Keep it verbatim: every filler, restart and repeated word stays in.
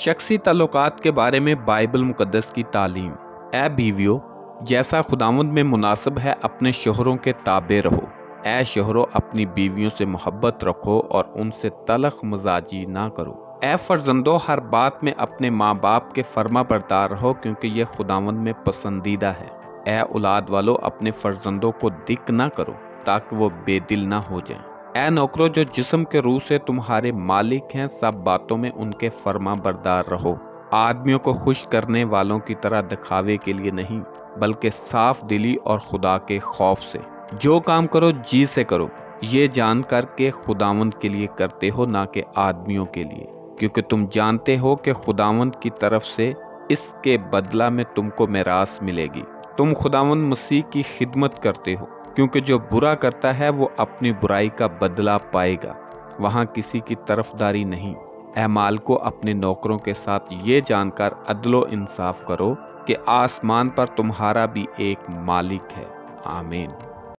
शख्सी ताल्लुकात के बारे में बाइबल मुकद्दस की तालीम। ए बीवियों, जैसा खुदावंद में मुनासिब है अपने शोहरों के ताबे रहो। ए शोहरों, अपनी बीवियों से मोहब्बत रखो और उनसे तलख मजाजी ना करो। ए फर्जंदों, हर बात में अपने माँ बाप के फर्मा बरदार रहो, क्योंकि यह खुदावंद में पसंदीदा है। ए औलाद वालों, अपने फर्जंदों को दिक ना करो ताकि वो बेदिल ना हो जाएं। ए नौकरों, जो जिस्म के रूह से तुम्हारे मालिक हैं, सब बातों में उनके फर्मा बरदार रहो। आदमियों को खुश करने वालों की तरह दिखावे के लिए नहीं, बल्कि साफ दिली और खुदा के खौफ से। जो काम करो जी से करो, ये जानकर के खुदावंद के लिए करते हो, ना कि आदमियों के लिए, क्योंकि तुम जानते हो कि खुदावंद की तरफ से इसके बदला में तुमको मिरास मिलेगी। तुम खुदावंद मसीह की खिदमत करते हो, क्योंकि जो बुरा करता है वो अपनी बुराई का बदला पाएगा। वहाँ किसी की तरफदारी नहीं। ऐ मालिकों, अपने नौकरों के साथ ये जानकर अदलो इंसाफ करो कि आसमान पर तुम्हारा भी एक मालिक है। आमीन।